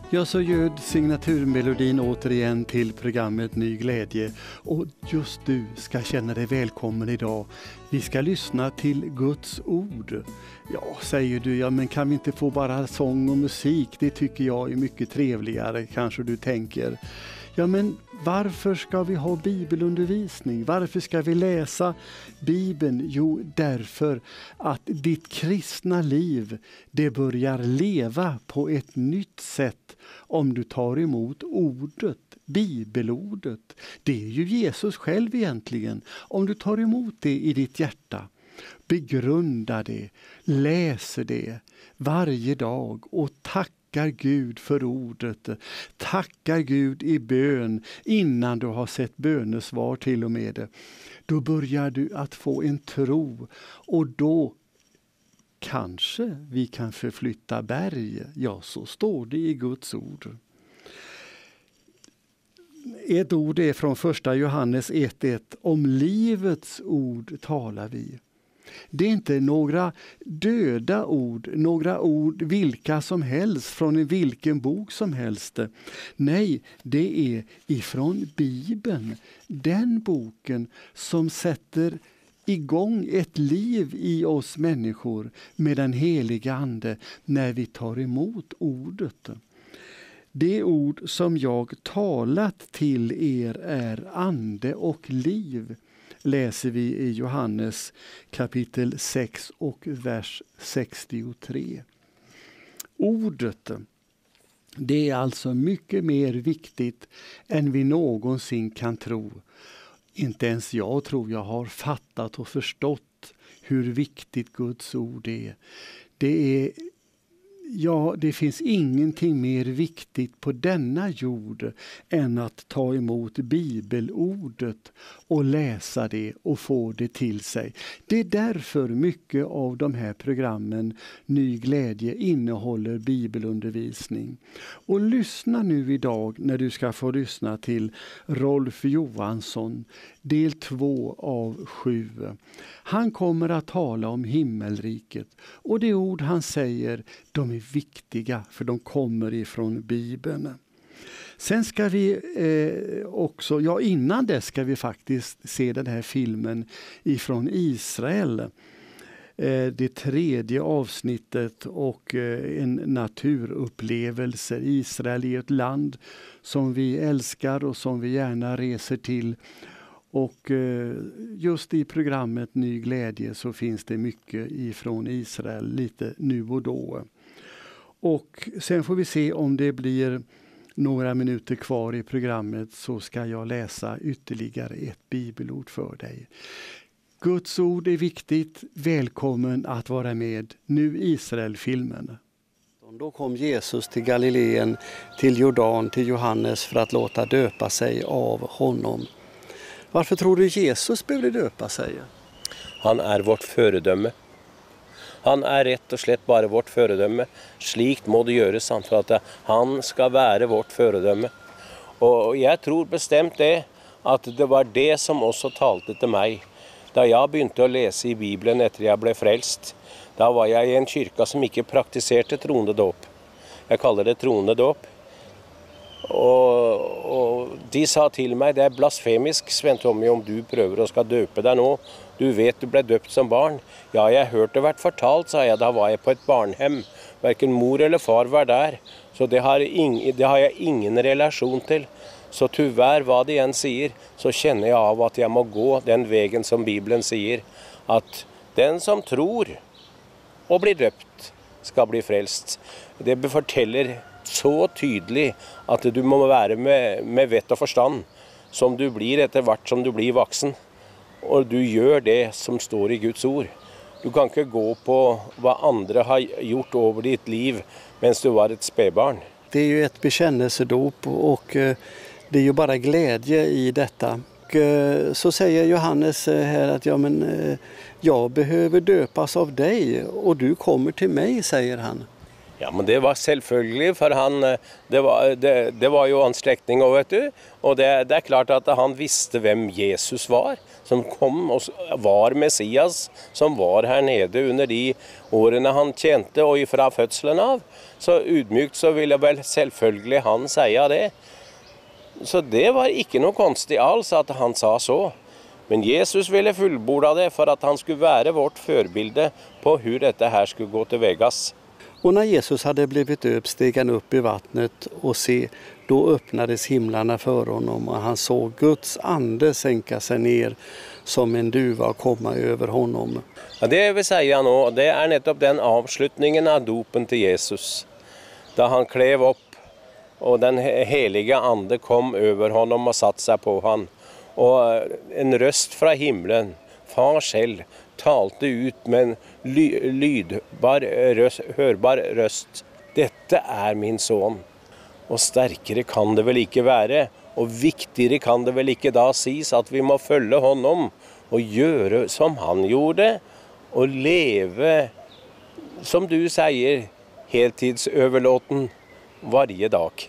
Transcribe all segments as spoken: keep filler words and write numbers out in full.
Ja, så ljöd signaturmelodin återigen till programmet Ny glädje, och just du ska känna dig välkommen idag. Vi ska lyssna till Guds ord. Ja, säger du, ja men kan vi inte få bara sång och musik? Det tycker jag är mycket trevligare, kanske du tänker. Ja, men varför ska vi ha bibelundervisning? Varför ska vi läsa Bibeln? Jo, därför att ditt kristna liv, det börjar leva på ett nytt sätt om du tar emot ordet, bibelordet. Det är ju Jesus själv egentligen. Om du tar emot det i ditt hjärta, begrunda det, läser det varje dag och tack Tackar Gud för ordet, tackar Gud i bön innan du har sett bönesvar till och med. Då börjar du att få en tro, och då kanske vi kan förflytta berg. Ja, så står det i Guds ord. Ett ord är från första Johannes ett ett. Om livets ord talar vi. Det är inte några döda ord, några ord vilka som helst från vilken bok som helst. Nej, det är ifrån Bibeln, den boken som sätter igång ett liv i oss människor med den heliga ande när vi tar emot ordet. Det ord som jag talat till er är ande och liv, läser vi i Johannes kapitel sex och vers sextiotre. Ordet, det är alltså mycket mer viktigt än vi någonsin kan tro. Inte ens jag tror jag har fattat och förstått hur viktigt Guds ord är. Det är Ja, det finns ingenting mer viktigt på denna jord än att ta emot bibelordet och läsa det och få det till sig. Det är därför mycket av de här programmen Ny glädje innehåller bibelundervisning. Och lyssna nu idag när du ska få lyssna till Rolf Johansson, del två av sju. Han kommer att tala om himmelriket, och de ord han säger, de är viktiga för de kommer ifrån Bibeln. Sen ska vi eh, också, ja innan det ska vi faktiskt se den här filmen ifrån Israel. Eh, det tredje avsnittet och eh, en naturupplevelse. Israel är ett land som vi älskar och som vi gärna reser till. Och just i programmet Ny glädje så finns det mycket ifrån Israel lite nu och då. Och sen får vi se om det blir några minuter kvar i programmet, så ska jag läsa ytterligare ett bibelord för dig. Guds ord är viktigt. Välkommen att vara med. Nu Israel-filmen. Då kom Jesus till Galileen, till Jordan, till Johannes för att låta döpa sig av honom. Varför tror du Jesus behövde döpa sig? Han är vårt föredöme. Han är rätt och slett bara vårt föredöme. Slikt må det göras för att han ska vara vårt föredöme. Och jag tror bestämt det, att det var det som också talte till mig. Då jag började att läsa i Bibeln efter jag blev frälst, då var jag i en kyrka som inte praktiserade tronedåp. Jag kallar det tronedåp. Och, och de sa till mig, det är blasfemisk, Sven-Tommy, om du prövar och ska döpa dig nu. Du vet, du blev döpt som barn. Ja, jag hört det varit fortalt, sa jag. Då var jag på ett barnhem. Varken mor eller far var där. Så det har, ing, det har jag ingen relation till. Så tyvärr, vad det än säger, så känner jag av att jag må gå den vägen som Bibeln säger. Att den som tror och blir döpt ska bli frälst. Det befortäller så tydligt att du må vara med, med vett och förstand som du blir efter vart som du blir vuxen. Och du gör det som står i Guds ord. Du kan inte gå på vad andra har gjort över ditt liv medan du var ett spädbarn. Det är ju ett bekännelsedop, och det är ju bara glädje i detta. Och så säger Johannes här att ja, men, jag behöver döpas av dig och du kommer till mig, säger han. Ja, men det var selvfølgelig, for han, det var, det, det var jo hans slektning også, vet du. Og det, det er klart at han visste hvem Jesus var, som kom og var Messias, som var her nede under de årene han tjente, og fra fødselen av. Så udmykt så ville vel selvfølgelig han si det. Så det var ikke noe konstig alls at han sa så. Men Jesus ville fullborda det for at han skulle være vårt förbilde på hur dette her skulle gå till vägas. Och när Jesus hade blivit döpt steg han upp i vattnet och se, då öppnades himlarna för honom och han såg Guds ande sänka sig ner som en duva och komma över honom. Ja, det vill säga nå, det är nettopp den avslutningen av dopen till Jesus. Da han klev upp och den heliga ande kom över honom och satt sig på han. Og en røst fra himmelen, far selv, talte ut med en ly lydbar, røst, hørbar røst. Dette er min son. Og sterkere kan det vel ikke være, og viktigere kan det vel ikke da sies at vi må følge honom og gjøre som han gjorde, og leve, som du sier, heltidsoverlåten varje dag.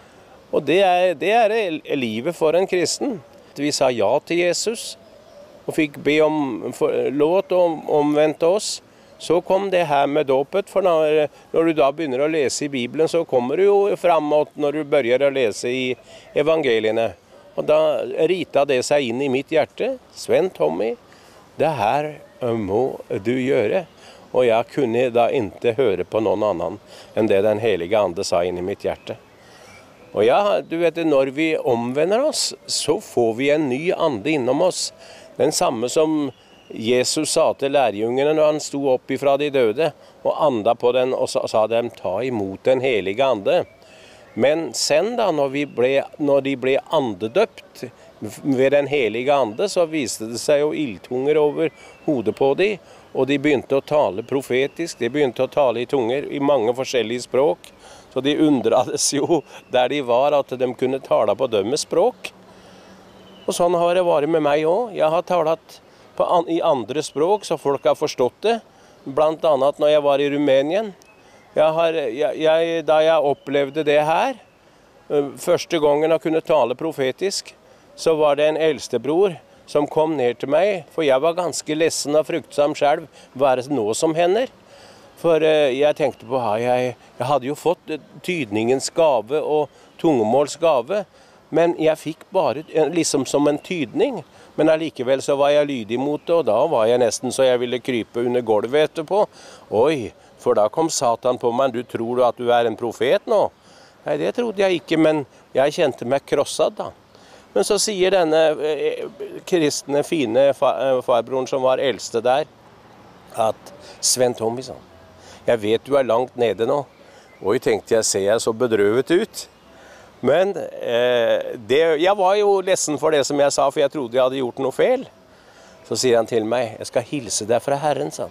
Og det er, det er livet for en kristen. Vi sa ja til Jesus og fikk be om låt og omvendte oss. Så kom det her med dåpet, for når, når du da begynner å lese i Bibelen, så kommer du jo framåt når du begynner å lese i evangeliene. Og da rita det seg inn i mitt hjerte. Sven Tommy, det her må du gjøre. Og jeg kunne da ikke høre på noen annen enn det den helige ande sa inn i mitt hjerte. Og ja, du vet, når vi omvender oss, så får vi en ny ande innom oss. Den samme som Jesus sa til lærjungene når han sto opp ifra de døde, og anda på den, og sa, sa dem, ta imot den helige ande. Men sen da, når, vi ble, når de ble andedøpt ved den helige ande, så viste det seg jo ildtunger over hodet på de, og de begynte å tale profetisk, de begynte å tale i tunger, i mange forskjellige språk. Så de undrades jo der de var at de kunne tale på dømme språk. Og sånn har det vært med meg også. Jeg har talet på, i andre språk så folk har forstått det. Blant annet når jeg var i Rumænien. Jeg har, jeg, jeg, da jeg opplevde det her, første gangen jeg kunne tale profetisk, så var det en eldstebror som kom ned til meg, for jeg var ganske lessen og fryktsam selv. Hva er det nå som hender? For jeg tenkte på, jeg, jeg hadde jo fått tydningens gave og tungemåls gave, men jeg fikk bare liksom som en tydning. Men allikevel så var jeg lydig mot det, og da var jeg nesten så jeg ville krype under gulvet etterpå. Oi, for da kom Satan på meg, du tror du at du er en profet nå? Nei, det trodde jeg ikke, men jeg kjente meg krosset da. Men så sier denne kristne, fine farbroren som var eldste der, at Sven Tommy sa, jeg vet du er langt nede nå. Oi, tenkte jeg, ser jeg så bedrøvet ut. Men eh, det, jeg var jo lessen for det som jeg sa, for jeg trodde jeg hadde gjort noe feil. Så sier han til meg, jeg skal hilse deg fra Herren, sa han.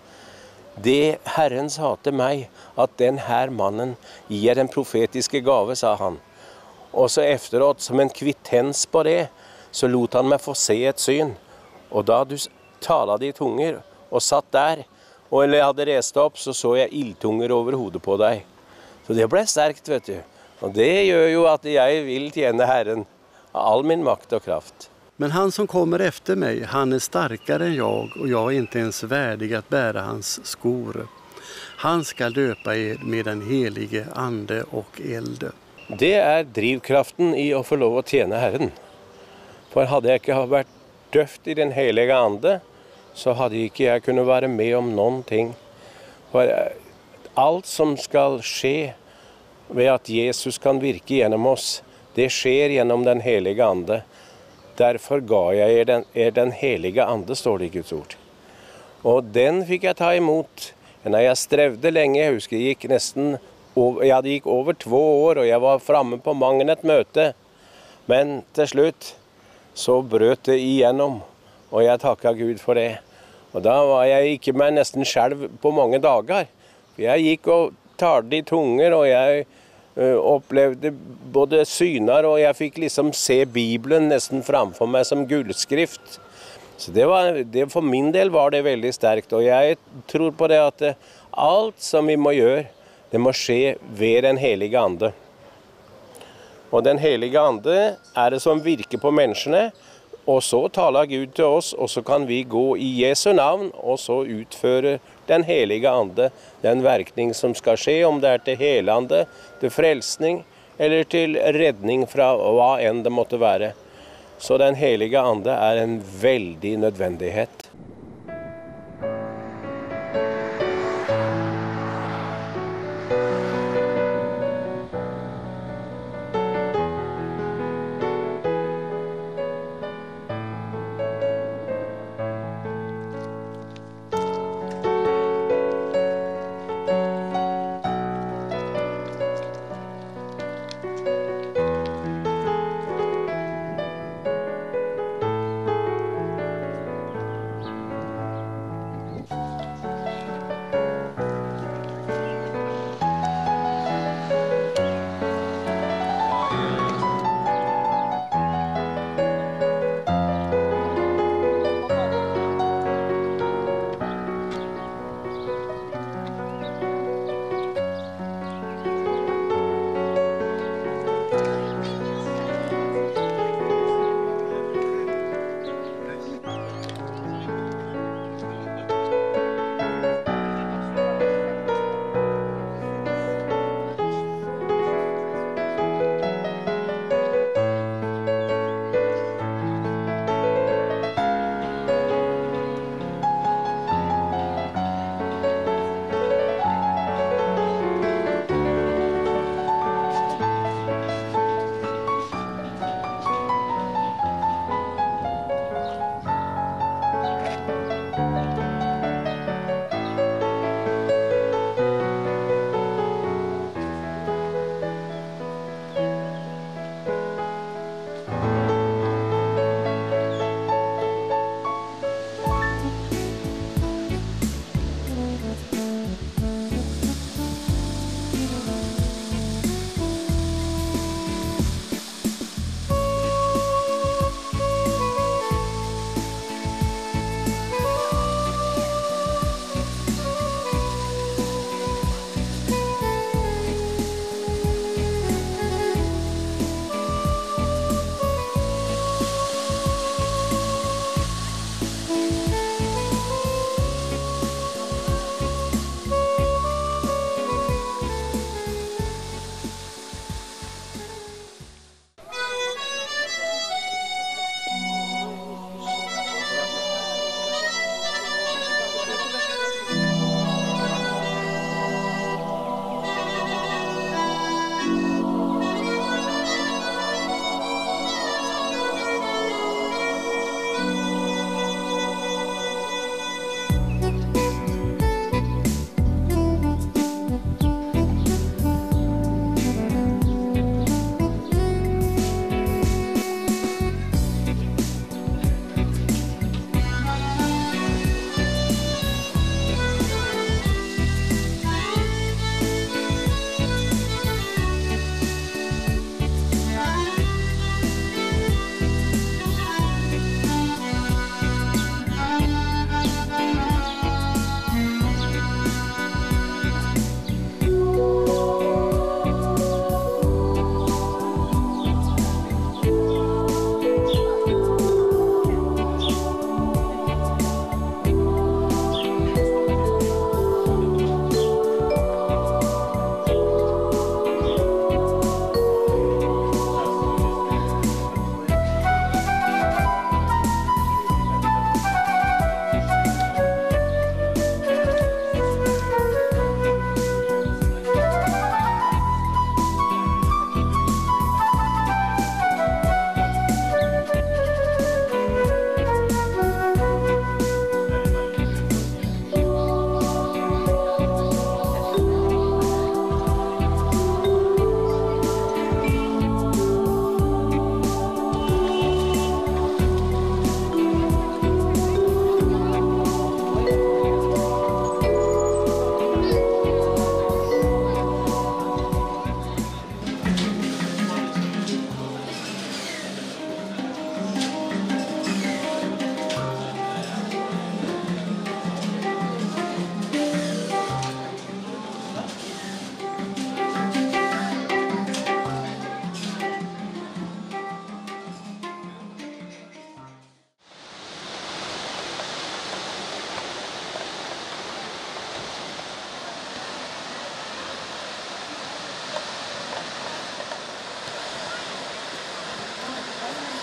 Det Herren sa til meg, at den her mannen gir den profetiske gave, sa han. Og så efteråt, som en kvittens på det, så lot han meg få se et syn. Og da du talte i tunger og satt der, og eller jeg hadde reist opp, så så jeg ildtunger over hodet på deg. Så det ble sterkt, vet du. Og det gjør jo at jeg vil tjene Herren av all min makt og kraft. Men han som kommer efter mig, han är starkare än jag och jag är inte ens värdig att bära hans skor. Han ska döpa er med den helige ande och eld. Det er drivkraften i å få lov å tjene Herren. For hadde jeg ikke vært døpt i den helige ande, så hadde ikke jeg kunnet være med om noen ting. For alt som skal skje ved at Jesus kan virke gjennom oss, det skjer gjennom den helige ande. Derfor ga jeg er den, er den helige ande, står det i Guds ord. Og den fikk jeg ta imot. Når jeg strevde lenge, jeg husker jeg gikk nesten over, jeg hadde gikk over to år, og jeg var fremme på mange et møte. Men til slutt så brøt det igjennom, og jeg takket Gud for det. Og da var jeg ikke meg nesten selv på mange dager. Jeg gikk og talte i tunger, og jeg uh, opplevde både syner, og jeg fikk liksom se Bibelen nesten framfor meg som gullskrift. Så det var, det, for min del var det veldig sterkt, og jeg tror på det at alt som vi må gjøre, Det må skje ved den helige ande. Og den helige ande er det som virker på menneskene, og så taler Gud til oss, og så kan vi gå i Jesu navn, og så utføre den helige ande, den virkning som skal skje, om det er til helande, til frelsning, eller til redning fra hva enn det måtte være. Så den helige ande er en veldig nødvendighet.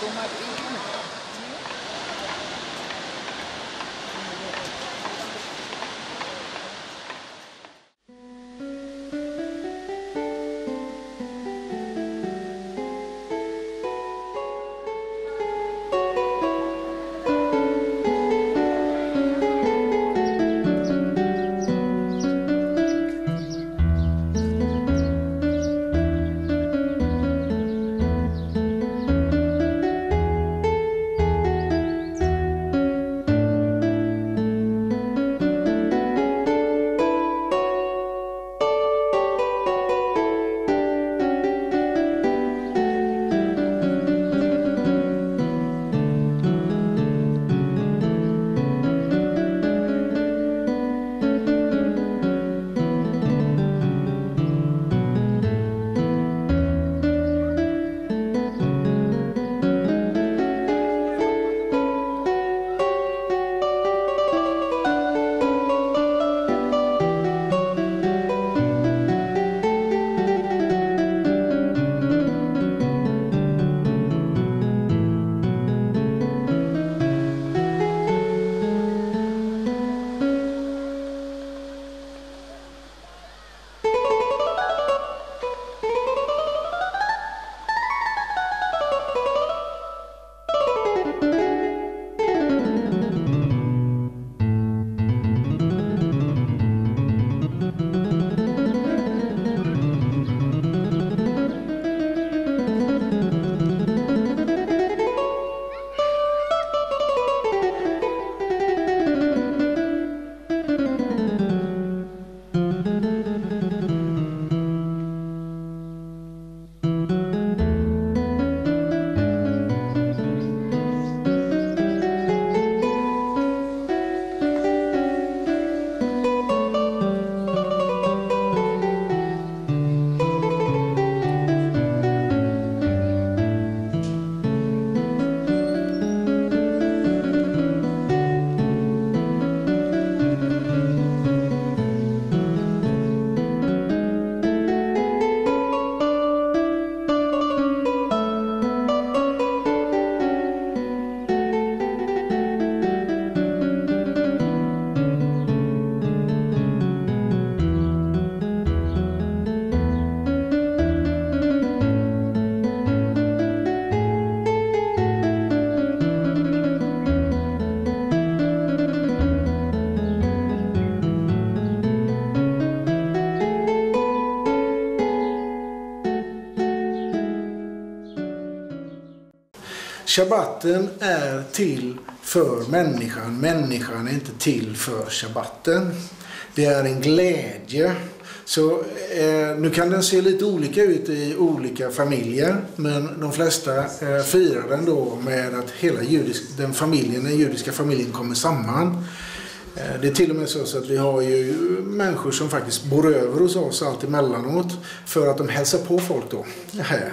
Shabbaten är till för människan. Människan är inte till för shabbaten. Det är en glädje. Så eh, nu kan den se lite olika ut i olika familjer, men de flesta eh, firar den då med att hela judisk, den familjen, den judiska familjen kommer samman. Eh, det är till och med så, så att vi har ju människor som faktiskt bor över hos oss allt emellanåt för att de hälsar på folk då här.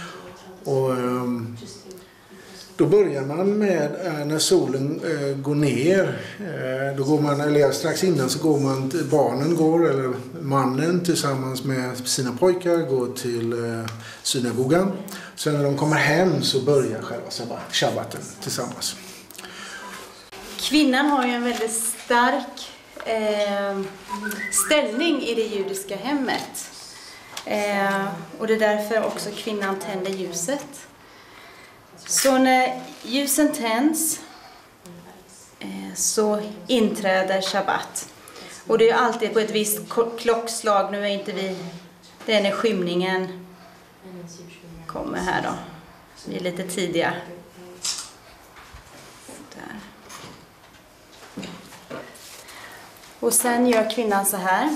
Och eh, då börjar man med när solen eh, går ner, eh, då går man, eller strax innan så går man, barnen går, eller mannen tillsammans med sina pojkar går till eh, synagogan. Sen när de kommer hem så börjar själva shabbaten tillsammans. Kvinnan har ju en väldigt stark eh, ställning i det judiska hemmet. Eh, och det är därför också kvinnan tänder ljuset. Så när ljusen tänds eh, så inträder shabbat. Och det är alltid på ett visst klockslag. Nu är inte vi, det är när skymningen kommer här då. Vi är lite tidiga. Där. Och sen gör kvinnan så här.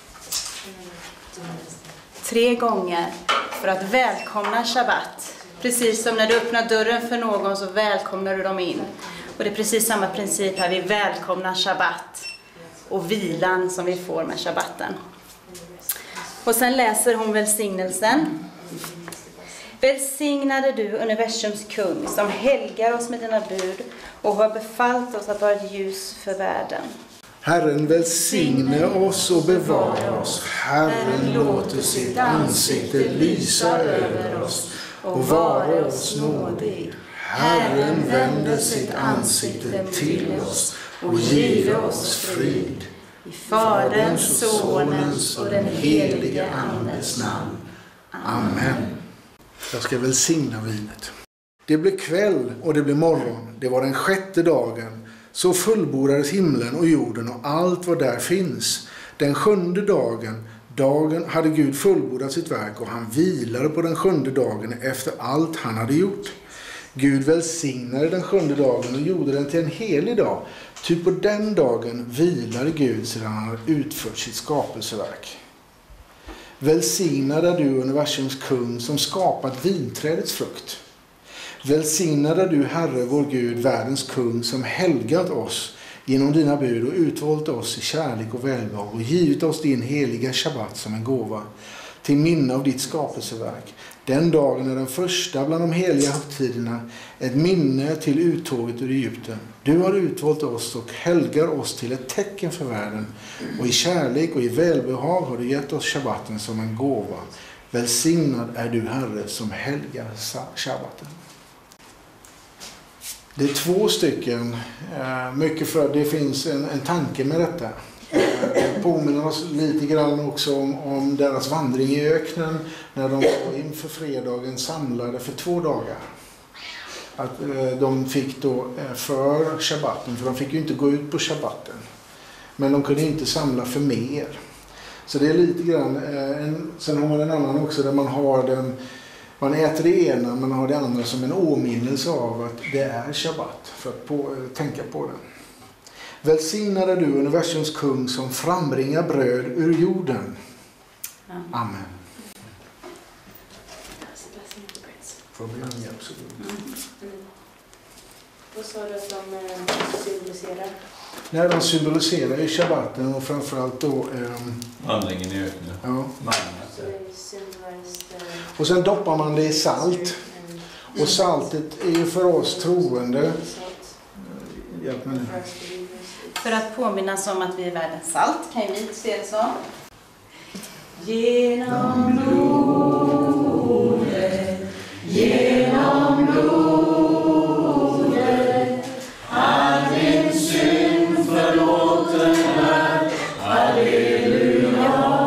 Tre gånger för att välkomna shabbat. Precis som när du öppnar dörren för någon så välkomnar du dem in. Och det är precis samma princip här. Vi välkomnar shabbat och vilan som vi får med shabbaten. Och sen läser hon välsignelsen. Välsignade du universums kung som helgar oss med dina bud och har befallt oss att vara ett ljus för världen. Herren välsigne oss och bevara oss. Herren låter sitt ansikte lysa över oss och vara oss nådig. Herren vände sitt ansikte till oss och give oss frid. I Faderns, Sonens och den helige Andes namn. Amen. Jag ska välsigna vinet. Det blev kväll och det blev morgon. Det var den sjätte dagen. Så fullbordades himlen och jorden och allt vad där finns. Den sjunde dagen, dagen hade Gud fullbordat sitt verk och han vilade på den sjunde dagen efter allt han hade gjort. Gud välsignade den sjunde dagen och gjorde den till en helig dag. Ty på den dagen vilade Gud sedan han hade utfört sitt skapelseverk. Välsignad är du, universums kung, som skapat vinträdets frukt. Välsignad är du, Herre, vår Gud, världens kung, som helgat oss genom dina bud och utvalt oss i kärlek och välbehag och givit oss din heliga shabbat som en gåva till minne av ditt skapelseverk. Den dagen är den första bland de heliga högtiderna, ett minne till uttåget ur Egypten. Du har utvalt oss och helgar oss till ett tecken för världen, och i kärlek och i välbehag har du gett oss shabbaten som en gåva. Välsignad är du, Herre, som helgar shabbaten. Det är två stycken, mycket för det finns en, en tanke med detta. Det påminner oss lite grann också om, om deras vandring i öknen när de var inför fredagen samlade för två dagar. Att de fick då för shabbaten, för de fick ju inte gå ut på shabbaten. Men de kunde inte samla för mer. Så det är lite grann, en, sen har man en annan också där man har den, man äter det ena men har det andra som en åminnelse av att det är shabbat, för att på, tänka på den. Välsignad är du, universums kung, som frambringar bröd ur jorden. Amen. Får bli en hjälp så god. Vad sa du att de symboliserar? Nej, de symboliserar ju shabbaten och framförallt då... Um, vandringen i öknen. Ja. Uh, och sen doppar man det i salt. Och saltet är ju för oss troende. Hjälp mig nu. För att påminnas om att vi är världens salt, kan vi se det så. Genom blodet, genom blodet, all din synd förlåten är, halleluja.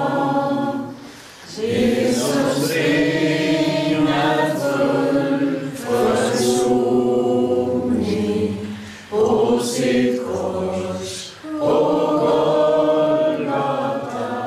Jesus ring är full försoning på sitt kors och Golgata.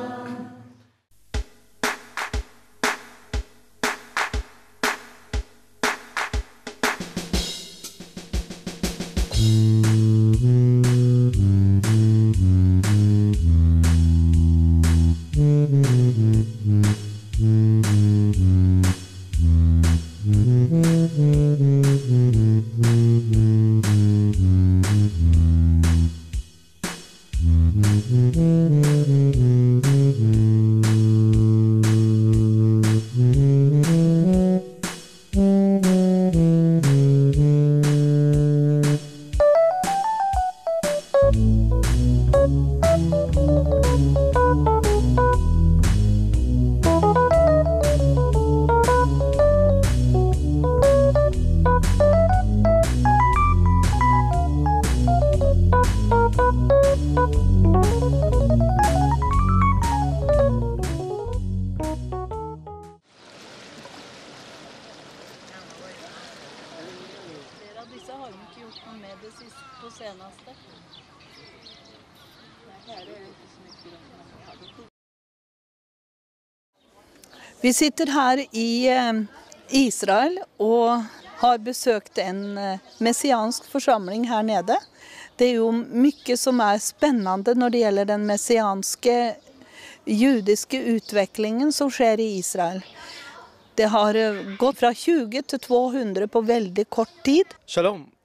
Vi sitter här i Israel och har besökt en messiansk församling här nere. Det är ju mycket som är spännande när det gäller den messianska judiska utvecklingen som sker i Israel. Det har gått från tjugo till tvåhundra på väldigt kort tid. Shalom!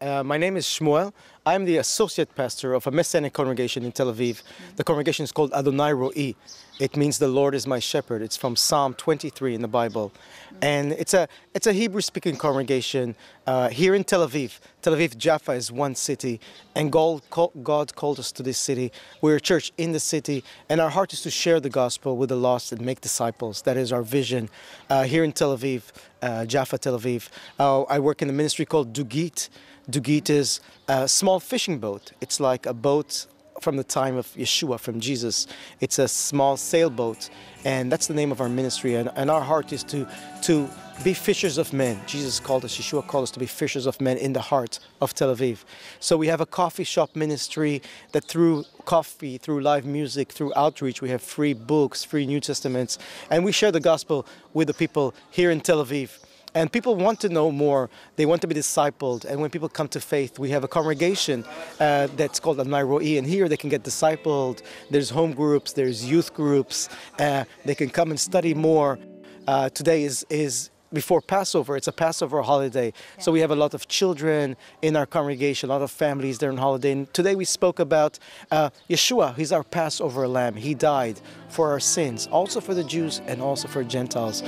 Uh, my name is Shmuel. I'm the associate pastor of a Messianic congregation in Tel Aviv. The congregation is called Adonai Ro'i. It means the Lord is my shepherd. It's from Psalm twenty-three in the Bible. And it's a it's a Hebrew-speaking congregation uh, here in Tel Aviv. Tel Aviv Jaffa is one city, and God, God called us to this city. We're a church in the city, and our heart is to share the gospel with the lost and make disciples. That is our vision uh, here in Tel Aviv, uh, Jaffa, Tel Aviv. Uh, I work in a ministry called Dugit. Dugit is a small fishing boat. It's like a boat from the time of Yeshua, from Jesus. It's a small sailboat, and that's the name of our ministry. And, and our heart is to, to be fishers of men. Jesus called us, Yeshua called us to be fishers of men in the heart of Tel Aviv. So we have a coffee shop ministry that through coffee, through live music, through outreach, we have free books, free New Testaments, and we share the gospel with the people here in Tel Aviv. And people want to know more. They want to be discipled. And when people come to faith, we have a congregation uh, that's called Adonai Ro'i. And here they can get discipled. There's home groups, there's youth groups. Uh, they can come and study more. Uh, today is, is before Passover. It's a Passover holiday. Yeah. So we have a lot of children in our congregation, a lot of families there on holiday. And today we spoke about uh, Yeshua. He's our Passover lamb. He died for our sins, also for the Jews and also for Gentiles.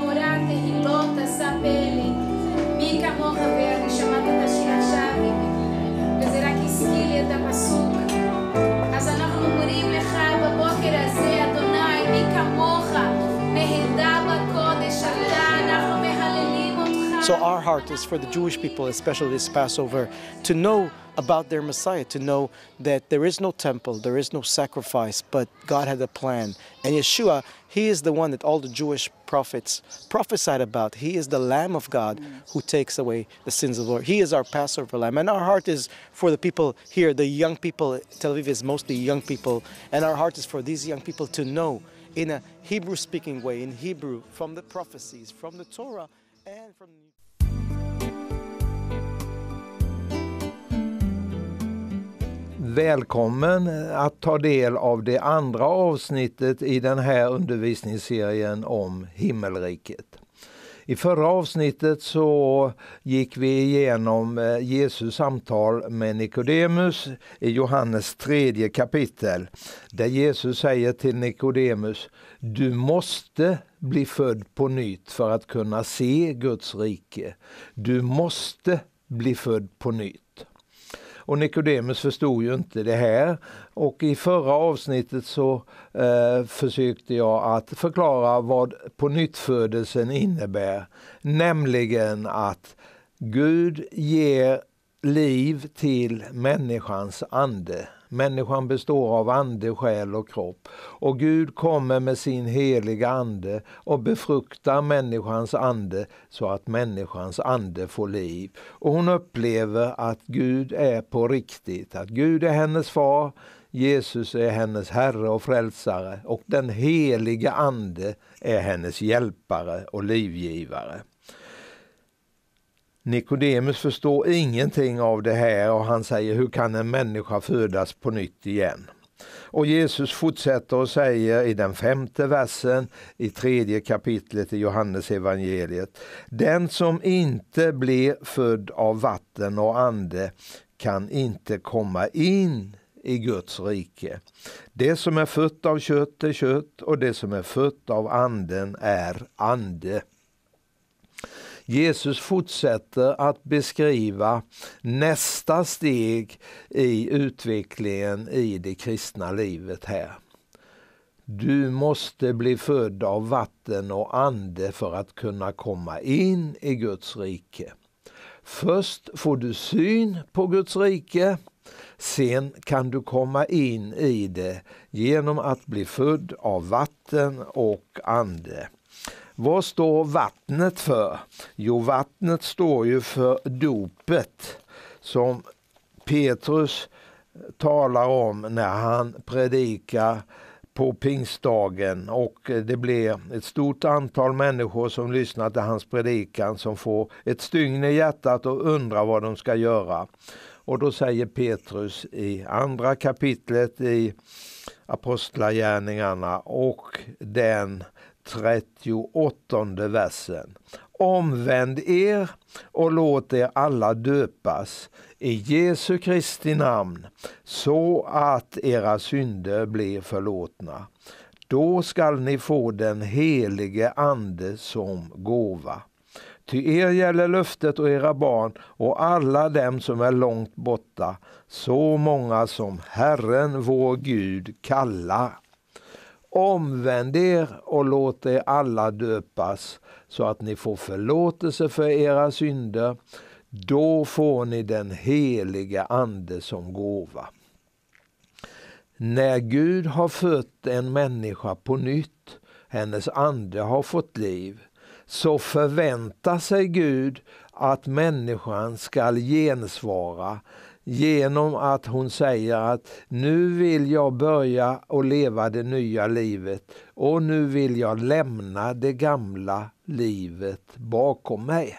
So our heart is for the Jewish people, especially this Passover, to know about their Messiah, to know that there is no temple, there is no sacrifice, but God had a plan. And Yeshua, he is the one that all the Jewish prophets prophesied about. He is the Lamb of God who takes away the sins of the Lord. He is our Passover Lamb. And our heart is for the people here, the young people. Tel Aviv is mostly young people. And our heart is for these young people to know in a Hebrew-speaking way, in Hebrew, from the prophecies, from the Torah, and from the Välkommen att ta del av det andra avsnittet i den här undervisningsserien om himmelriket. I förra avsnittet så gick vi igenom Jesus samtal med Nikodemus i Johannes tredje kapitel, där Jesus säger till Nikodemus: du måste bli född på nytt för att kunna se Guds rike. Du måste bli född på nytt. Och Nikodemus förstod ju inte det här, och i förra avsnittet så eh, försökte jag att förklara vad på nyttfödelsen innebär, nämligen att Gud ger liv till människans ande. Människan består av ande, själ och kropp, och Gud kommer med sin heliga ande och befruktar människans ande så att människans ande får liv. Och hon upplever att Gud är på riktigt, att Gud är hennes far, Jesus är hennes herre och frälsare, och den heliga ande är hennes hjälpare och livgivare. Nikodemus förstår ingenting av det här, och han säger: hur kan en människa födas på nytt igen? Och Jesus fortsätter och säger i den femte versen i tredje kapitlet i Johannes evangeliet: den som inte blir född av vatten och ande kan inte komma in i Guds rike. Det som är fött av kött är kött, och det som är fött av anden är ande. Jesus fortsätter att beskriva nästa steg i utvecklingen i det kristna livet här. Du måste bli född av vatten och ande för att kunna komma in i Guds rike. Först får du syn på Guds rike, sen kan du komma in i det genom att bli född av vatten och ande. Vad står vattnet för? Jo, vattnet står ju för dopet, som Petrus talar om när han predikar på pingstdagen, och det blev ett stort antal människor som lyssnar till hans predikan, som får ett stygn i hjärtat och undrar vad de ska göra. Och då säger Petrus i andra kapitlet i Apostlagärningarna: och den trettioåttonde versen. Omvänd er och låt er alla döpas i Jesu Kristi namn, så att era synder blir förlåtna. Då skall ni få den helige ande som gåva. Ty er gäller löftet och era barn och alla dem som är långt borta, så många som Herren vår Gud kallar. Omvänd er och låt er alla döpas, så att ni får förlåtelse för era synder. Då får ni den helige ande som gåva. När Gud har fött en människa på nytt, hennes ande har fått liv, så förväntar sig Gud att människan ska gensvara genom att hon säger att nu vill jag börja och leva det nya livet och nu vill jag lämna det gamla livet bakom mig.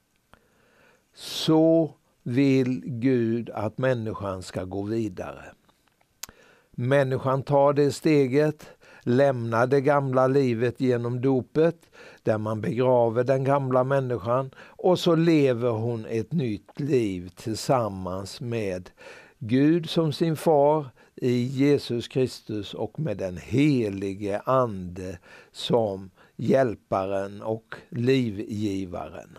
Så vill Gud att människan ska gå vidare. Människan tar det steget, lämnar det gamla livet genom dopet, där man begraver den gamla människan, och så lever hon ett nytt liv tillsammans med Gud som sin far i Jesus Kristus och med den helige ande som hjälparen och livgivaren.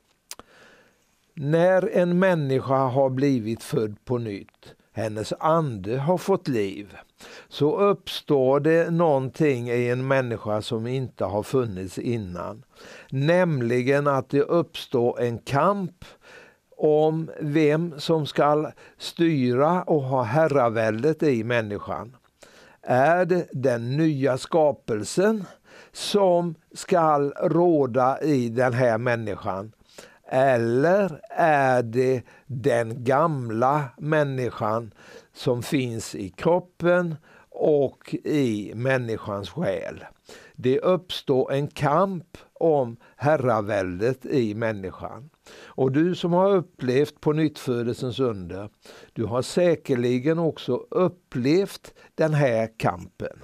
När en människa har blivit född på nytt, hennes ande har fått liv, så uppstår det någonting i en människa som inte har funnits innan. Nämligen att det uppstår en kamp om vem som ska styra och ha herraväldet i människan. Är det den nya skapelsen som ska råda i den här människan? Eller är det den gamla människan som finns i kroppen och i människans själ? Det uppstår en kamp om herraväldet i människan. Och du som har upplevt på nyttfödelsens under, du har säkerligen också upplevt den här kampen.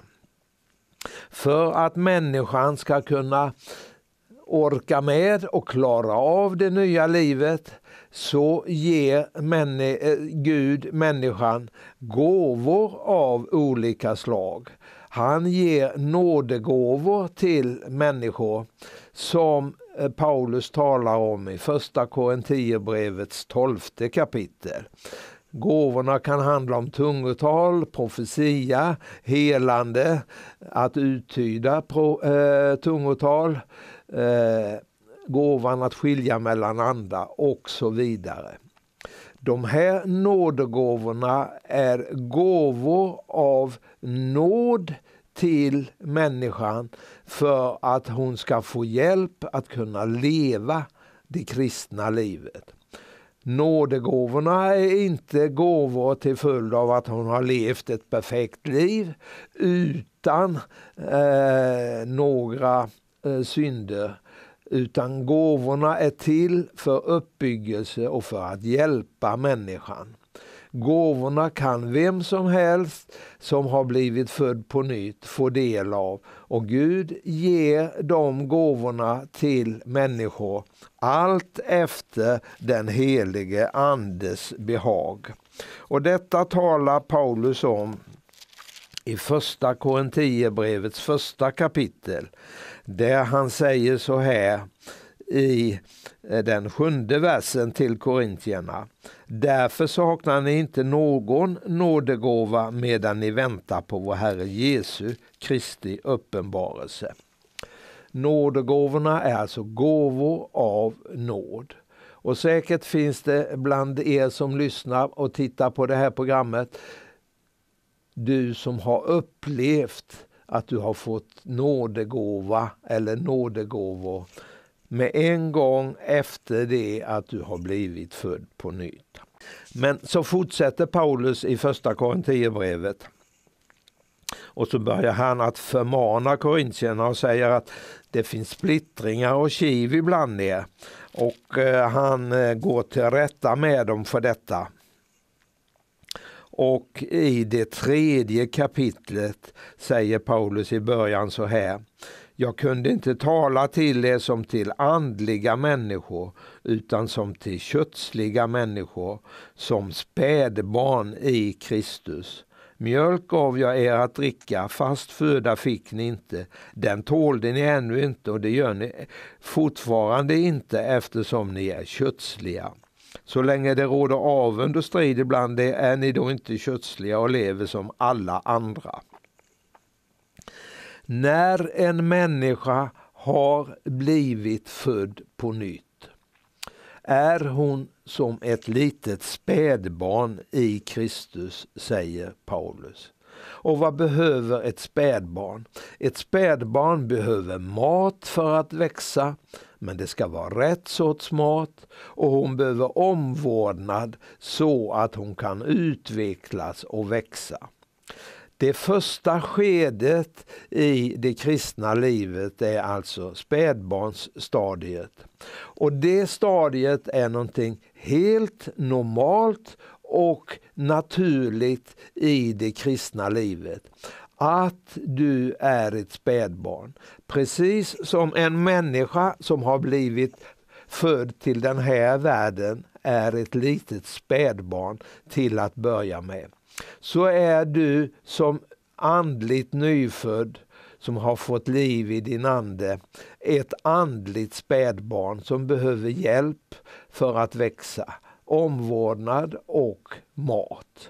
För att människan ska kunna orka med och klara av det nya livet, så ger männi- Gud människan gåvor av olika slag. Han ger nådegåvor till människor som Paulus talar om i första Korintierbrevets tolfte kapitel. Gåvorna kan handla om tungotal, profetia, helande, att uttyda pro, eh, tungotal, eh, gåvan att skilja mellan andra och så vidare. De här nådegåvorna är gåvor av nåd till människan för att hon ska få hjälp att kunna leva det kristna livet. Nådegåvorna är inte gåvor till följd av att hon har levt ett perfekt liv utan eh, några eh, synder. Utan gåvorna är till för uppbyggelse och för att hjälpa människan. Gåvorna kan vem som helst som har blivit född på nytt få del av. Och Gud ger de gåvorna till människor allt efter den helige andes behag. Och detta talar Paulus om i första Korintierbrevets första kapitel. Där han säger så här i den sjunde versen till korintierna. Därför saknar ni inte någon nådegåva medan ni väntar på vår Herre Jesu Kristi uppenbarelse. Nådegåvorna är alltså gåvor av nåd. Och säkert finns det bland er som lyssnar och tittar på det här programmet, du som har upplevt att du har fått nådegåva eller nådegåvor med en gång efter det att du har blivit född på nytt. Men så fortsätter Paulus i första Korintierbrevet. Och så börjar han att förmana korintierna och säger att det finns splittringar och kiv ibland er. Och eh, han eh, går till rätta med dem för detta. Och i det tredje kapitlet säger Paulus i början så här. Jag kunde inte tala till er som till andliga människor, utan som till kötsliga människor, som spädbarn i Kristus. Mjölk gav jag er att dricka, fast föda fick ni inte. Den tålde ni ännu inte, och det gör ni fortfarande inte, eftersom ni är kötsliga. Så länge det råder avund och strid ibland det, är ni då inte kötsliga och lever som alla andra. När en människa har blivit född på nytt är hon som ett litet spädbarn i Kristus, säger Paulus. Och vad behöver ett spädbarn? Ett spädbarn behöver mat för att växa, men det ska vara rätt sorts mat, och hon behöver omvårdnad så att hon kan utvecklas och växa. Det första skedet i det kristna livet är alltså spädbarnsstadiet. Och det stadiet är någonting helt normalt och naturligt i det kristna livet. Att du är ett spädbarn. Precis som en människa som har blivit född till den här världen är ett litet spädbarn till att börja med. Så är du som andligt nyfödd, som har fått liv i din ande, ett andligt spädbarn som behöver hjälp för att växa, omvårdnad och mat.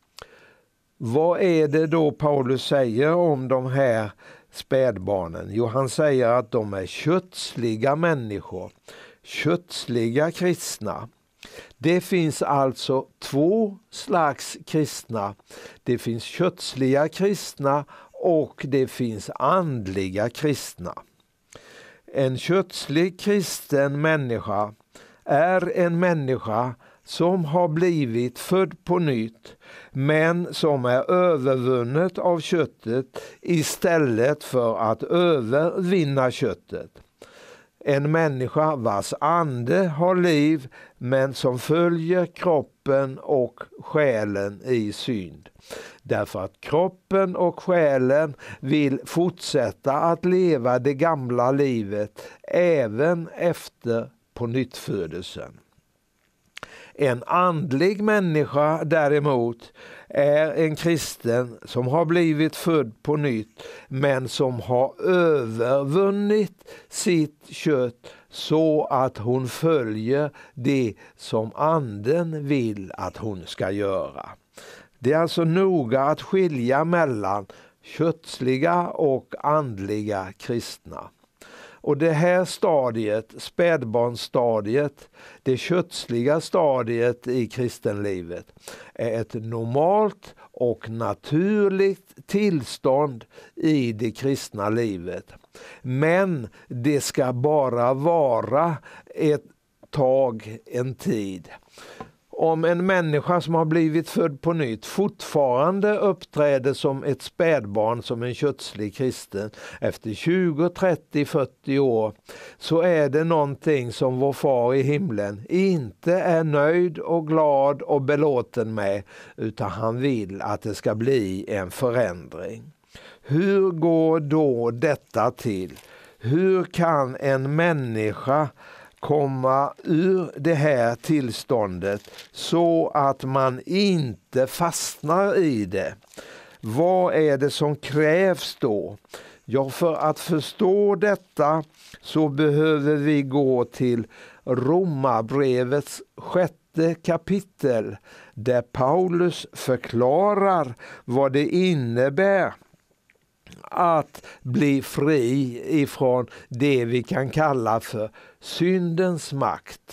Vad är det då Paulus säger om de här spädbarnen? Jo, han säger att de är kötsliga människor, kötsliga kristna. Det finns alltså två slags kristna. Det finns kötsliga kristna och det finns andliga kristna. En kötslig kristen människa är en människa som har blivit född på nytt, men som är övervunnet av köttet istället för att övervinna köttet. En människa vars ande har liv, men som följer kroppen och själen i synd. Därför att kroppen och själen vill fortsätta att leva det gamla livet även efter pånyttfödelsen. En andlig människa däremot är en kristen som har blivit född på nytt, men som har övervunnit sitt kött så att hon följer det som anden vill att hon ska göra. Det är alltså noga att skilja mellan kötsliga och andliga kristna. Och det här stadiet, spädbarnsstadiet, det kötsliga stadiet i kristenlivet, är ett normalt och naturligt tillstånd i det kristna livet. Men det ska bara vara ett tag, en tid. Om en människa som har blivit född på nytt fortfarande uppträder som ett spädbarn, som en kötslig kristen, efter tjugo, trettio, fyrtio år, så är det någonting som vår far i himlen inte är nöjd och glad och belåten med, utan han vill att det ska bli en förändring. Hur går då detta till? Hur kan en människa komma ur det här tillståndet så att man inte fastnar i det? Vad är det som krävs då? Ja, för att förstå detta så behöver vi gå till Romarbrevets sjätte kapitel, där Paulus förklarar vad det innebär att bli fri ifrån det vi kan kalla för syndens makt.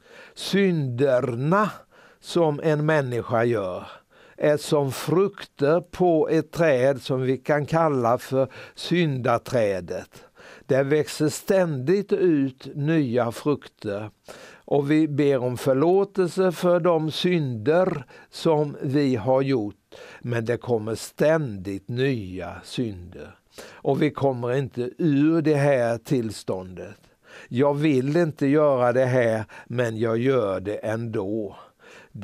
Synderna som en människa gör är som frukter på ett träd som vi kan kalla för syndaträdet. Det växer ständigt ut nya frukter, och vi ber om förlåtelse för de synder som vi har gjort. Men det kommer ständigt nya synder. Och vi kommer inte ur det här tillståndet. Jag vill inte göra det här, men jag gör det ändå. Det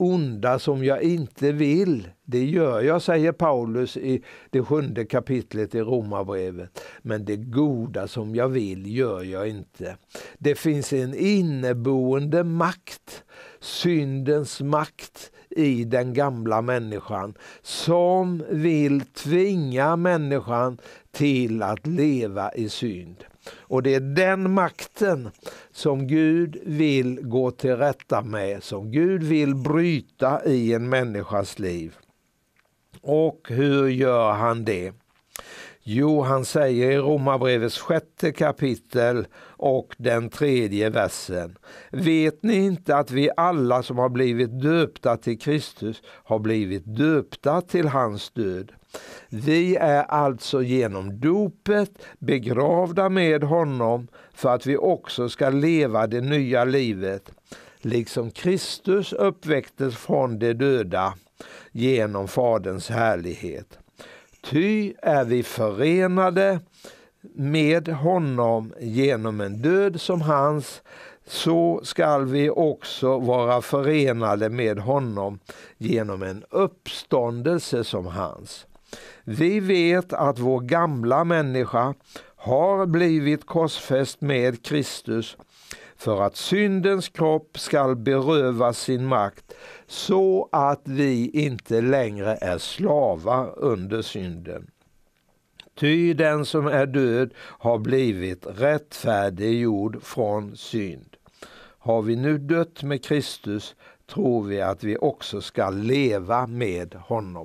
onda som jag inte vill, det gör jag, säger Paulus i det sjunde kapitlet i Romarbrevet. Men det goda som jag vill gör jag inte. Det finns en inneboende makt, syndens makt i den gamla människan, som vill tvinga människan till att leva i synd. Och det är den makten som Gud vill gå till rätta med, som Gud vill bryta i en människas liv. Och hur gör han det? Jo, han säger i Romarbrevets sjätte kapitel och den tredje versen: vet ni inte att vi alla som har blivit döpta till Kristus har blivit döpta till hans död? Vi är alltså genom dopet begravda med honom för att vi också ska leva det nya livet, liksom Kristus uppväcktes från de döda genom Faderns härlighet. Ty är vi förenade med honom genom en död som hans, så skall vi också vara förenade med honom genom en uppståndelse som hans. Vi vet att vår gamla människa har blivit korsfäst med Kristus för att syndens kropp skall berövas sin makt, så att vi inte längre är slavar under synden. Ty den som är död har blivit rättfärdiggjord från synd. Har vi nu dött med Kristus, tror vi att vi också ska leva med honom.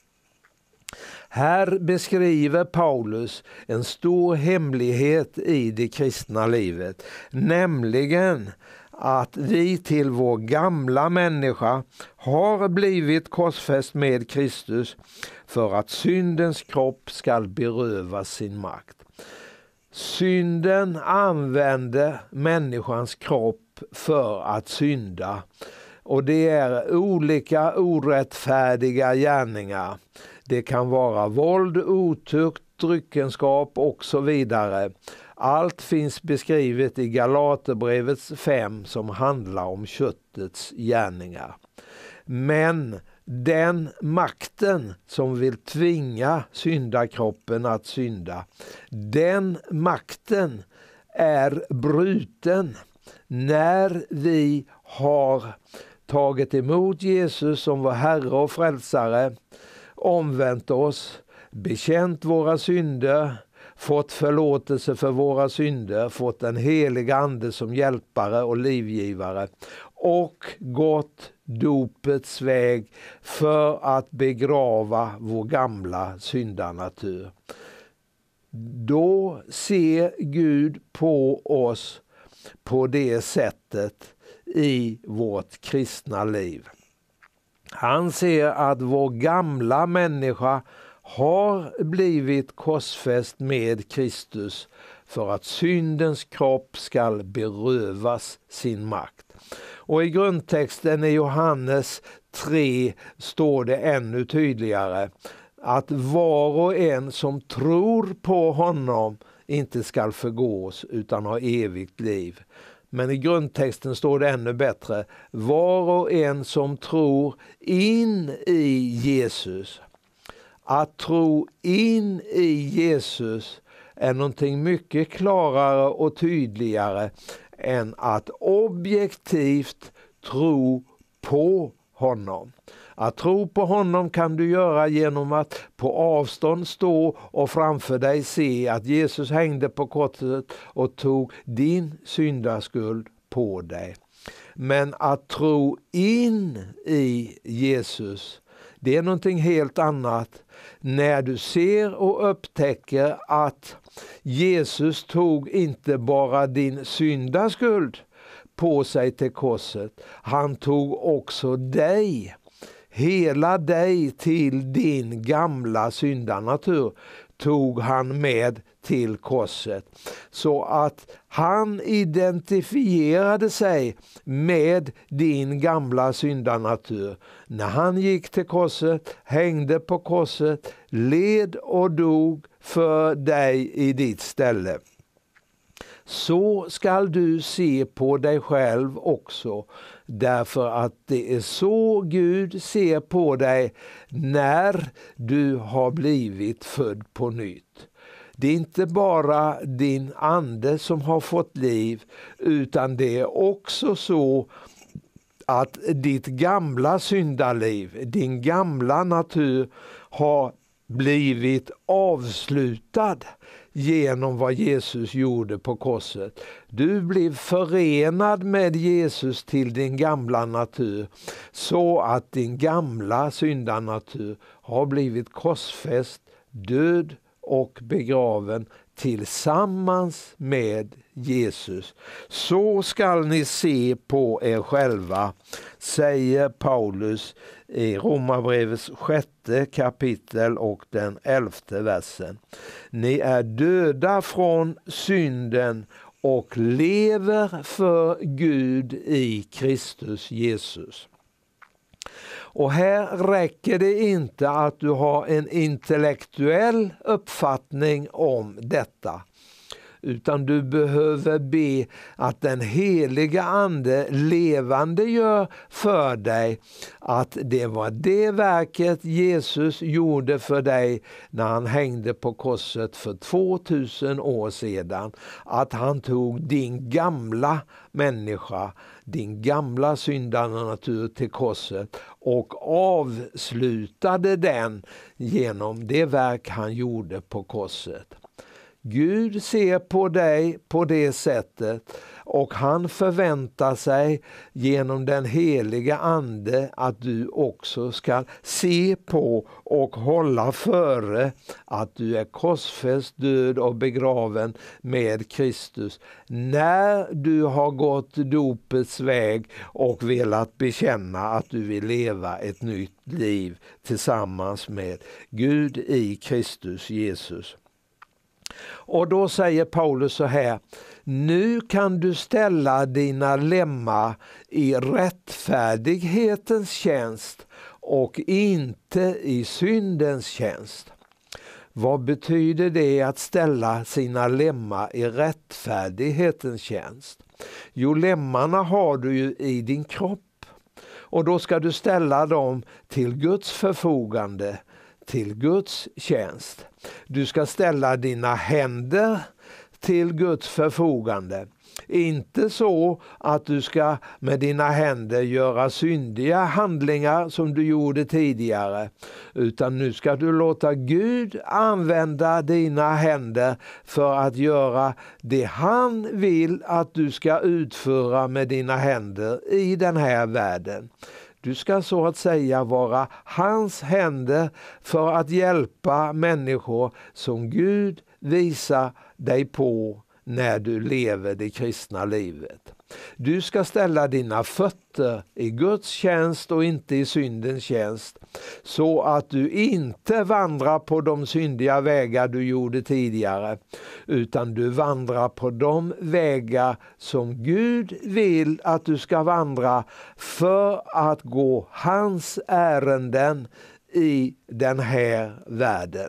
Här beskriver Paulus en stor hemlighet i det kristna livet, nämligen att vi till vår gamla människa har blivit korsfäst med Kristus för att syndens kropp ska berövas sin makt. Synden använder människans kropp för att synda, och det är olika orättfärdiga gärningar. Det kan vara våld, otukt, dryckenskap och så vidare. Allt finns beskrivet i Galaterbrevets fem som handlar om köttets gärningar. Men den makten som vill tvinga syndakroppen att synda, den makten är bruten när vi har tagit emot Jesus som vår Herre och Frälsare, omvänt oss, bekänt våra synder, fått förlåtelse för våra synder, fått en helig ande som hjälpare och livgivare och gått dopets väg för att begrava vår gamla syndanatur. Då ser Gud på oss på det sättet i vårt kristna liv. Han ser att vår gamla människa har blivit korsfäst med Kristus för att syndens kropp ska berövas sin makt. Och i grundtexten i Johannes tre står det ännu tydligare att var och en som tror på honom inte ska förgås utan ha evigt liv. Men i grundtexten står det ännu bättre: var och en som tror in i Jesus. Att tro in i Jesus är någonting mycket klarare och tydligare än att objektivt tro på honom. Att tro på honom kan du göra genom att på avstånd stå och framför dig se att Jesus hängde på korset och tog din syndaskuld på dig. Men att tro in i Jesus, det är någonting helt annat. När du ser och upptäcker att Jesus tog inte bara din syndaskuld på sig till korset, han tog också dig, hela dig till din gamla syndanatur tog han med till korset. Så att han identifierade sig med din gamla syndanatur. När han gick till korset, hängde på korset, led och dog för dig i ditt ställe. Så skall du se på dig själv också Därför att det är så Gud ser på dig när du har blivit född på nytt. Det är inte bara din ande som har fått liv, utan det är också så att ditt gamla syndaliv, din gamla natur har blivit avslutad genom vad Jesus gjorde på korset. Du blev förenad med Jesus till din gamla natur, så att din gamla syndanatur har blivit korsfäst, död och begraven tillsammans med Jesus. Så skall ni se på er själva, säger Paulus i Romarbrevets sjätte kapitel och den elfte versen. Ni är döda från synden och lever för Gud i Kristus Jesus. Och här räcker det inte att du har en intellektuell uppfattning om detta, utan du behöver be att den heliga ande levande gör för dig att det var det verket Jesus gjorde för dig när han hängde på korset för tvåtusen år sedan. Att han tog din gamla människa, din gamla syndanatur till korset och avslutade den genom det verk han gjorde på korset. Gud ser på dig på det sättet, och han förväntar sig genom den heliga ande att du också ska se på och hålla före att du är korsfäst, död och begraven med Kristus när du har gått dopets väg och velat bekänna att du vill leva ett nytt liv tillsammans med Gud i Kristus Jesus. Och då säger Paulus så här: nu kan du ställa dina lemmar i rättfärdighetens tjänst och inte i syndens tjänst. Vad betyder det att ställa sina lemmar i rättfärdighetens tjänst? Jo, lemmarna har du ju i din kropp, och då ska du ställa dem till Guds förfogande, till Guds tjänst. Du ska ställa dina händer till Guds förfogande. Inte så att du ska med dina händer göra syndiga handlingar som du gjorde tidigare, utan nu ska du låta Gud använda dina händer för att göra det han vill att du ska utföra med dina händer i den här världen. Du ska så att säga vara hans händer för att hjälpa människor som Gud visar dig på när du lever det kristna livet. Du ska ställa dina fötter i Guds tjänst och inte i syndens tjänst, så att du inte vandrar på de syndiga vägar du gjorde tidigare, utan du vandrar på de vägar som Gud vill att du ska vandra för att gå hans ärenden i den här världen.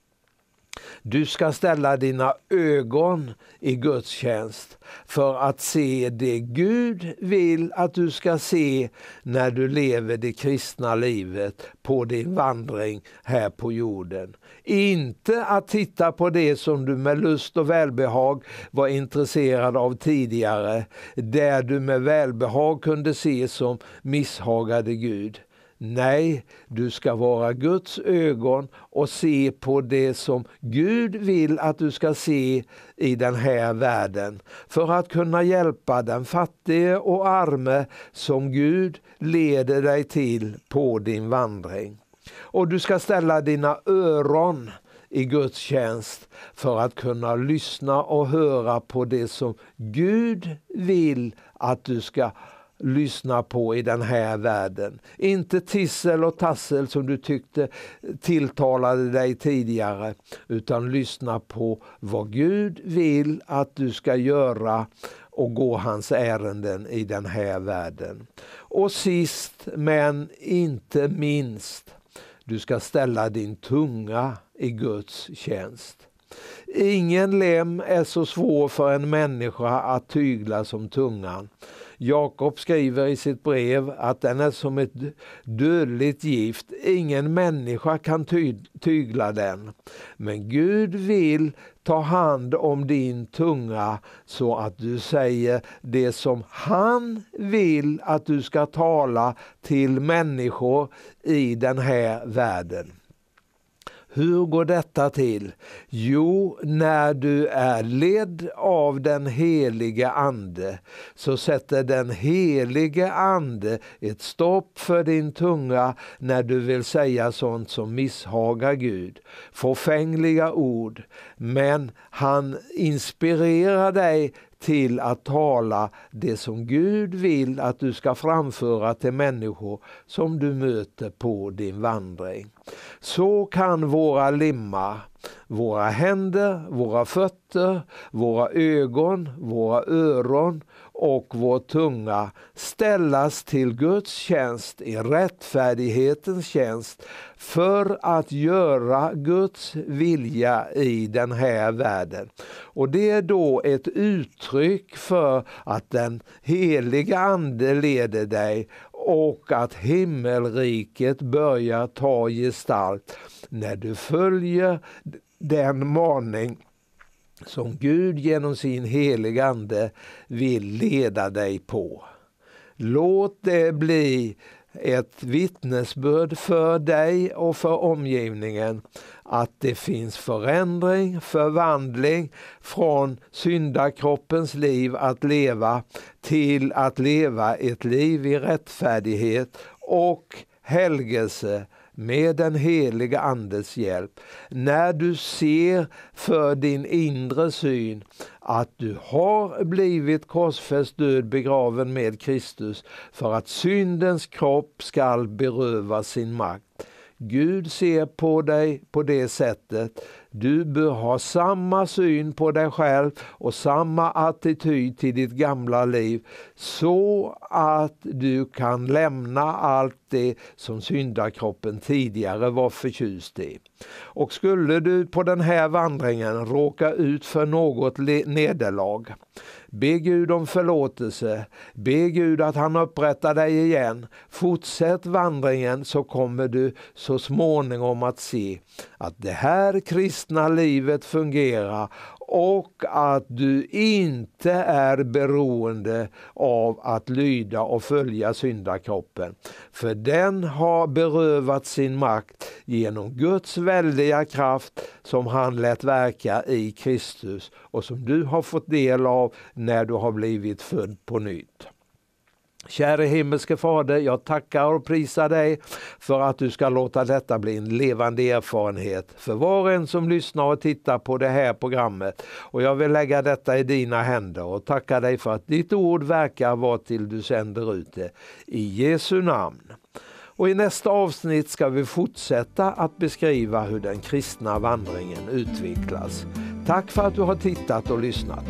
Du ska ställa dina ögon i Guds tjänst för att se det Gud vill att du ska se när du lever det kristna livet på din vandring här på jorden. Inte att titta på det som du med lust och välbehag var intresserad av tidigare, där du med välbehag kunde se som misshagade Gud. Nej, du ska vara Guds ögon och se på det som Gud vill att du ska se i den här världen, för att kunna hjälpa den fattige och arme som Gud leder dig till på din vandring. Och du ska ställa dina öron i Guds tjänst för att kunna lyssna och höra på det som Gud vill att du ska lyssna på i den här världen. Inte tissel och tassel som du tyckte tilltalade dig tidigare, utan lyssna på vad Gud vill att du ska göra och gå hans ärenden i den här världen. Och sist men inte minst, du ska ställa din tunga i Guds tjänst. Ingen lem är så svår för en människa att tygla som tungan. Jakob skriver i sitt brev att den är som ett dödligt gift. Ingen människa kan ty- tygla den. Men Gud vill ta hand om din tunga så att du säger det som han vill att du ska tala till människor i den här världen. Hur går detta till? Jo, när du är ledd av den helige ande så sätter den helige ande ett stopp för din tunga när du vill säga sånt som misshagar Gud. Förfängliga ord, men han inspirerar dig till att tala det som Gud vill att du ska framföra till människor som du möter på din vandring. Så kan våra limmar, våra händer, våra fötter, våra ögon, våra öron och vår tunga ställas till Guds tjänst i rättfärdighetens tjänst för att göra Guds vilja i den här världen. Och det är då ett uttryck för att den heliga ande leder dig och att himmelriket börjar ta gestalt när du följer den maning som Gud genom sin heliga ande vill leda dig på. Låt det bli ett vittnesbörd för dig och för omgivningen att det finns förändring, förvandling från syndakroppens liv att leva till att leva ett liv i rättfärdighet och helgelse med den heliga andes hjälp. När du ser för din inre syn att du har blivit korsfäst, död, begraven med Kristus för att syndens kropp skall berövas sin makt. Gud ser på dig på det sättet. Du bör ha samma syn på dig själv och samma attityd till ditt gamla liv så att du kan lämna allt det som syndakroppen tidigare var förtjust i. Och skulle du på den här vandringen råka ut för något nederlag, be Gud om förlåtelse, be Gud att han upprättar dig igen. Fortsätt vandringen så kommer du så småningom att se att det här kristna livet fungerar och att du inte är beroende av att lyda och följa syndakroppen. För den har berövat sin makt genom Guds väldiga kraft som han lät verka i Kristus och som du har fått del av när du har blivit född på nytt. Käre himmelske Fader, jag tackar och prisar dig för att du ska låta detta bli en levande erfarenhet för var och en som lyssnar och tittar på det här programmet. Och jag vill lägga detta i dina händer och tacka dig för att ditt ord verkar vara till du sänder ut det. I Jesu namn. Och i nästa avsnitt ska vi fortsätta att beskriva hur den kristna vandringen utvecklas. Tack för att du har tittat och lyssnat.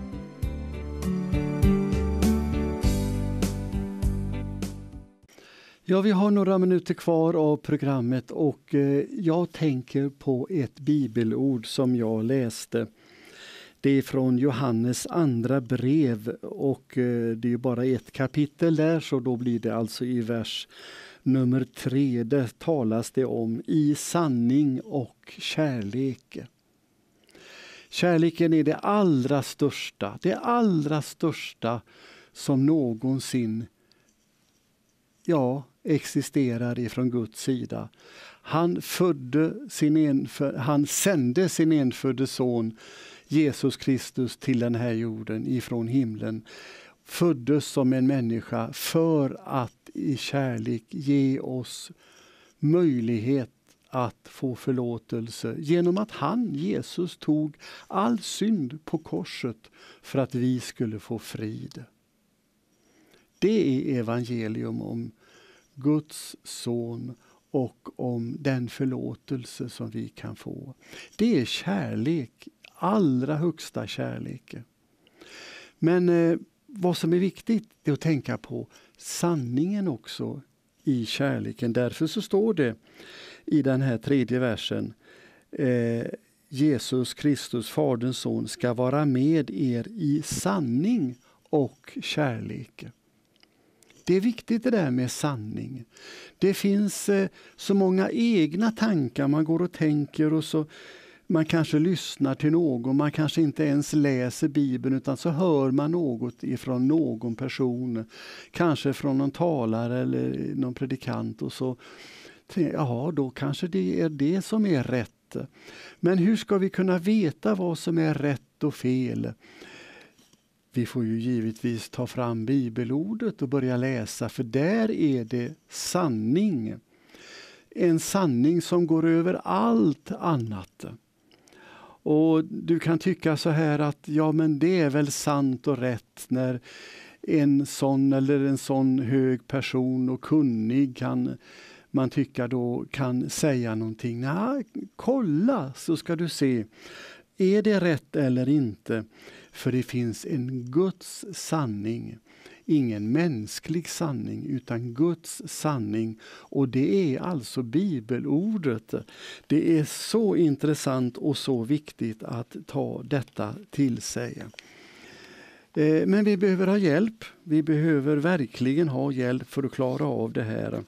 Ja, vi har några minuter kvar av programmet och eh, jag tänker på ett bibelord som jag läste. Det är från Johannes andra brev och eh, det är bara ett kapitel där, så då blir det alltså i vers nummer tre. Där talas det om i sanning och kärlek. Kärleken är det allra största, det allra största som någonsin ja, existerar ifrån Guds sida. Han, födde sin enfö- han sände sin enfödde son Jesus Kristus till den här jorden ifrån himlen. Föddes som en människa för att i kärlek ge oss möjlighet att få förlåtelse genom att han, Jesus, tog all synd på korset för att vi skulle få frid. Det är evangelium om Guds son och om den förlåtelse som vi kan få. Det är kärlek, allra högsta kärlek. Men eh, vad som är viktigt är att tänka på sanningen också i kärleken. Därför så står det i den här tredje versen: eh, Jesus Kristus, Faderns son, ska vara med er i sanning och kärlek. Det är viktigt det där med sanning. Det finns eh, så många egna tankar man går och tänker, och så man kanske lyssnar till någon, man kanske inte ens läser Bibeln, utan så hör man något ifrån någon person, kanske från någon talare eller någon predikant, och så ja, då kanske det är det som är rätt. Men hur ska vi kunna veta vad som är rätt och fel? Vi får ju givetvis ta fram bibelordet och börja läsa, för där är det sanning. En sanning som går över allt annat. Och du kan tycka så här att ja, men det är väl sant och rätt när en sån eller en sån hög person och kunnig kan man tycka då kan säga någonting. Nej, kolla så ska du se. Är det rätt eller inte? För det finns en Guds sanning. Ingen mänsklig sanning, utan Guds sanning. Och det är alltså bibelordet. Det är så intressant och så viktigt att ta detta till sig. Men vi behöver ha hjälp. Vi behöver verkligen ha hjälp för att klara av det här.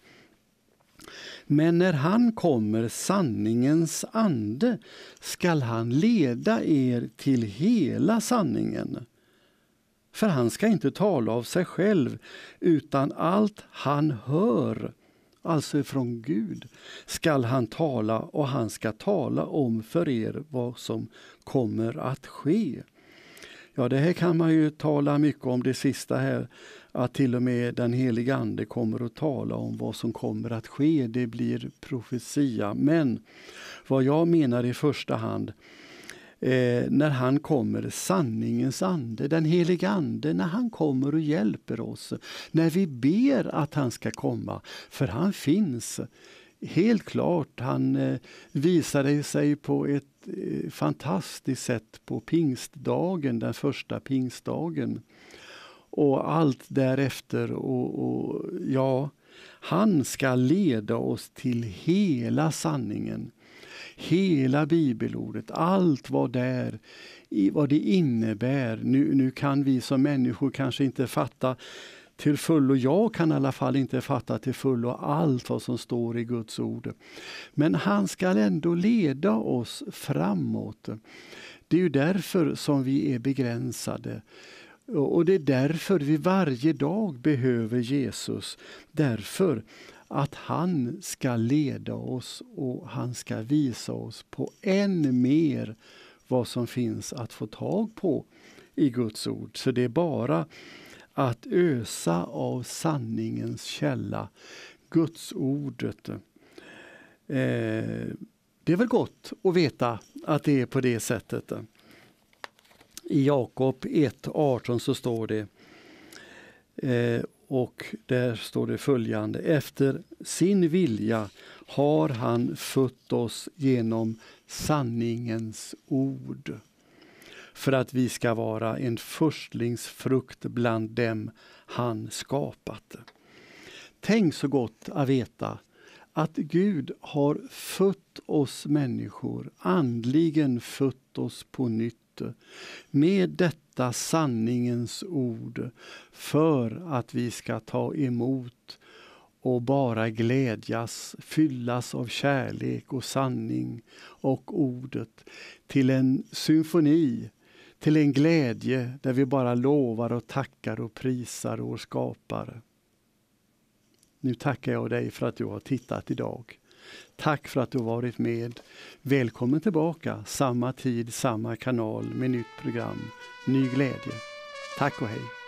Men när han kommer, sanningens ande, skall han leda er till hela sanningen. För han ska inte tala av sig själv, utan allt han hör, alltså från Gud, skall han tala, och han ska tala om för er vad som kommer att ske. Ja, det här kan man ju tala mycket om, det sista här, att till och med den heliga ande kommer att tala om vad som kommer att ske. Det blir profetia. Men vad jag menar i första hand, eh, när han kommer, sanningens ande, den heliga ande, när han kommer och hjälper oss, när vi ber att han ska komma, för han finns. Helt klart, han eh, visade sig på ett eh, fantastiskt sätt på pingstdagen, den första pingstdagen. Och allt därefter, och, och ja, han ska leda oss till hela sanningen. Hela bibelordet, allt vad där, vad det innebär. Nu, nu kan vi som människor kanske inte fatta till fullo, jag kan i alla fall inte fatta till fullo allt vad som står i Guds ord. Men han ska ändå leda oss framåt. Det är ju därför som vi är begränsade. Och det är därför vi varje dag behöver Jesus. Därför att han ska leda oss och han ska visa oss på än mer vad som finns att få tag på i Guds ord. Så det är bara att ösa av sanningens källa, Guds ordet. Eh, det är väl gott att veta att det är på det sättet. I Jakob ett arton så står det, eh, och där står det följande: efter sin vilja har han fött oss genom sanningens ord, för att vi ska vara en förstlingsfrukt bland dem han skapat. Tänk så gott att veta att Gud har fött oss människor, andligen fött oss på nytt, med detta sanningens ord, för att vi ska ta emot och bara glädjas, fyllas av kärlek och sanning och ordet, till en symfoni, till en glädje där vi bara lovar och tackar och prisar vår skapare. Nu tackar jag dig för att du har tittat idag. Tack för att du har varit med. Välkommen tillbaka, samma tid, samma kanal med nytt program, ny glädje. Tack och hej.